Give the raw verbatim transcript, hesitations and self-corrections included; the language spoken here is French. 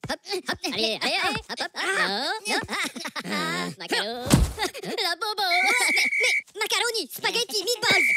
hop, hop, allez, allez, allez, hop, hop, hop, hop, macaro, la bobo, mais, mais, macaroni, spaghetti, meatballs.